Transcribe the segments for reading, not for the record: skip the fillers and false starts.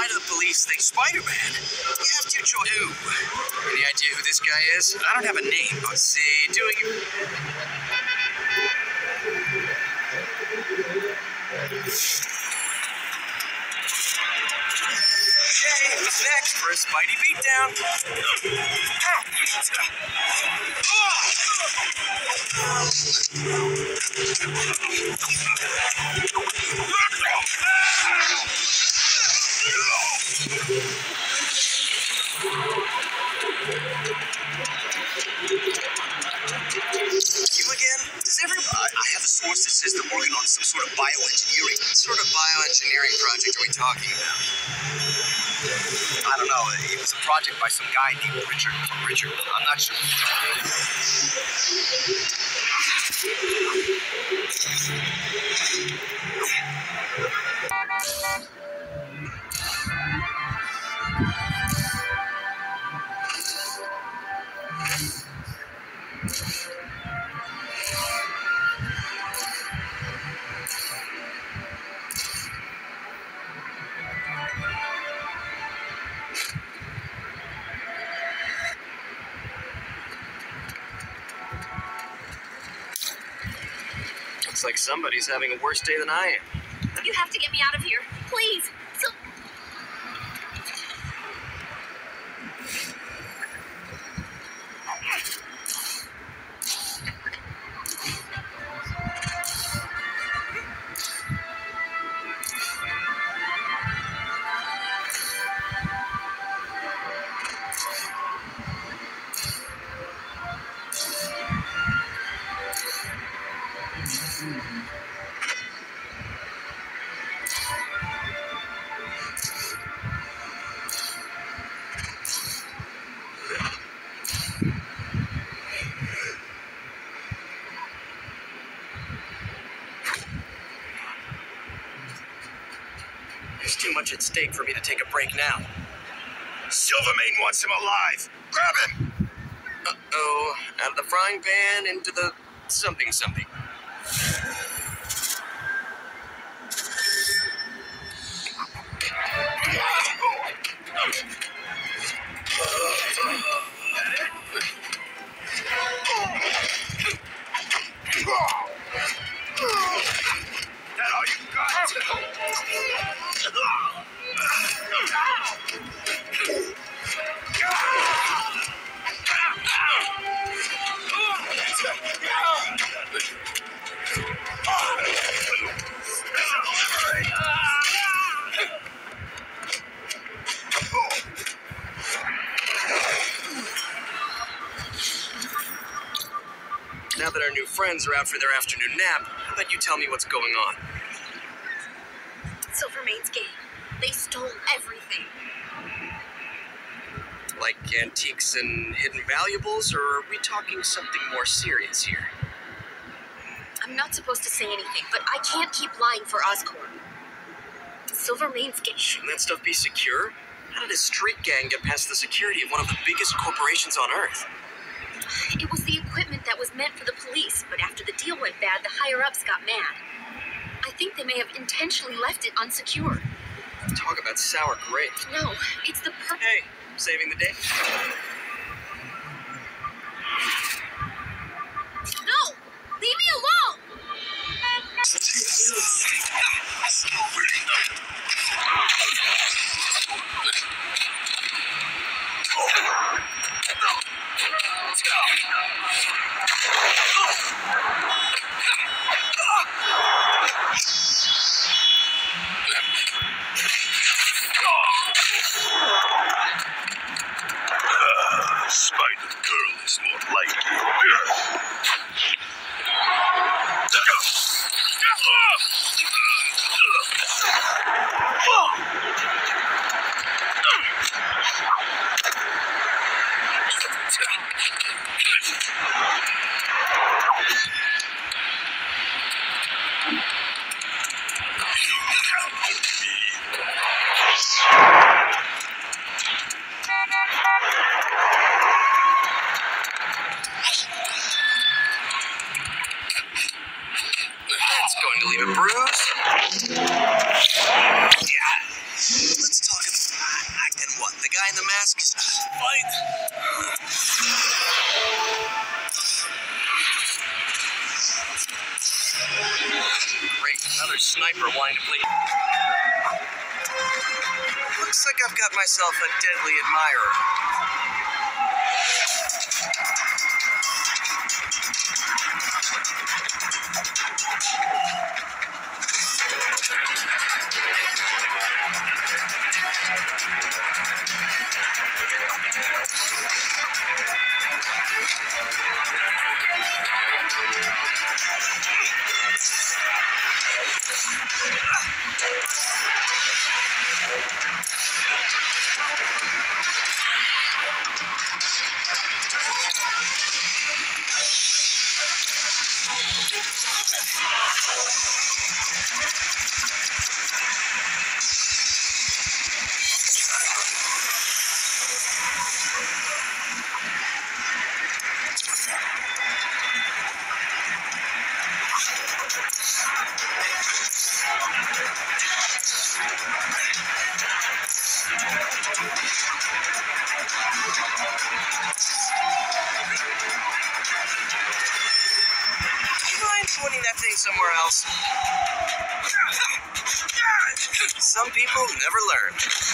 guy to the police thinks Spider-Man. You have two choices. Any idea who this guy is? I don't have a name. Let's see. Doing it. Okay, who's next for a Spidey beatdown? You again? Does everybody? I have a source that says they're working on some sort of bioengineering. What sort of bioengineering project are we talking about? I don't know. It was a project by some guy named Richard. I'm not sure. Looks like somebody's having a worse day than I am. You have to get me out of here, please. There's too much at stake for me to take a break now. Silvermane wants him alive. Grab him! Uh-oh. Out of the frying pan into the something. That all you got? Now that our new friends are out for their afternoon nap, how about you tell me what's going on? Silvermane's gang. They stole everything. Like antiques and hidden valuables, or are we talking something more serious here? I'm not supposed to say anything, but I can't keep lying for Oscorp. Silvermane's gang. Shouldn't that stuff be secure? How did a street gang get past the security of one of the biggest corporations on Earth? It was the equipment that was meant for the police, but after the deal went bad, the higher-ups got mad. I think they may have intentionally left it unsecured. Talk about sour grapes. No, it's the Hey, saving the day? No! Leave me alone! Spider-Girl is more likely. Going to leave a bruise? Yeah. Let's talk about right? Great, another sniper wanting to play. Looks like I've got myself a deadly admirer. Pointing that thing somewhere else. Some people never learn.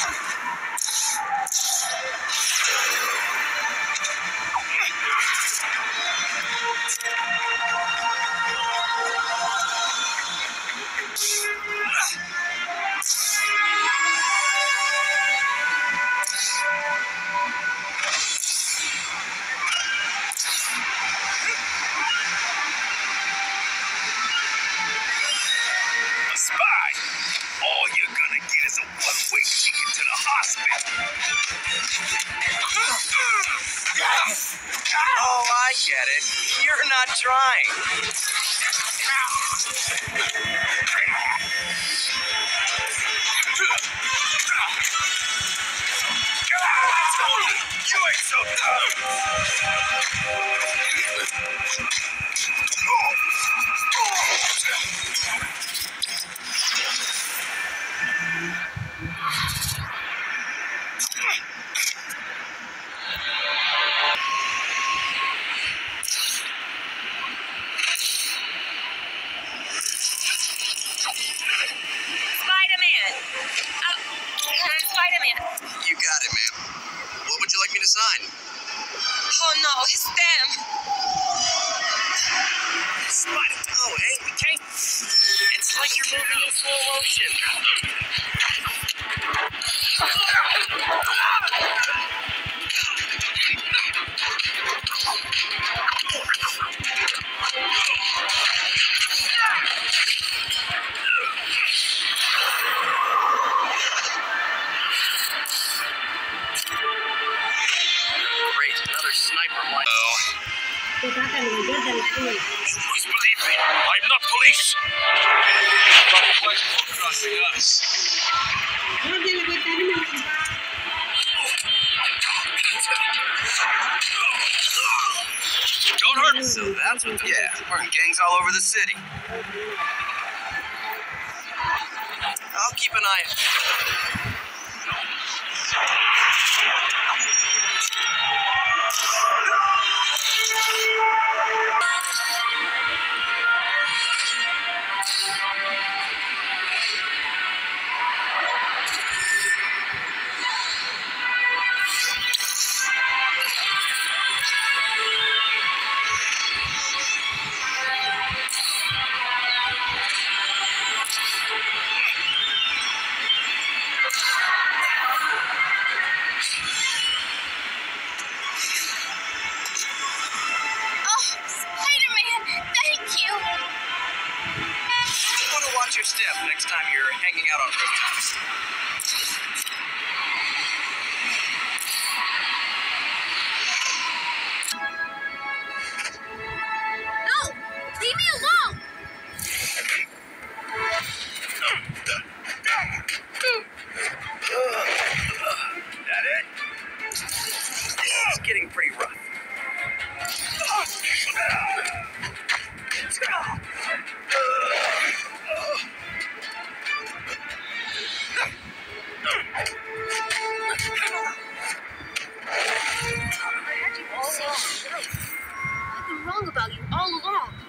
A spy! All you're gonna get is a one-way ticket to the hospital. Oh, I get it. You're not trying. You ain't so Spider-Man. You got it, ma'am. What would you like me to sign? Oh no, it's them. Spider. Oh, hey, we can't. It's like you're moving in slow motion. Great, another sniper line. You must believe me. I'm not police. Crossing us. Don't hurt me. So that's what. Yeah, we're in gangs all over the city. I'll keep an eye. Watch your step next time you're hanging out on rooftops. No! Leave me alone! That it? It's getting pretty rough. wrong about you all along.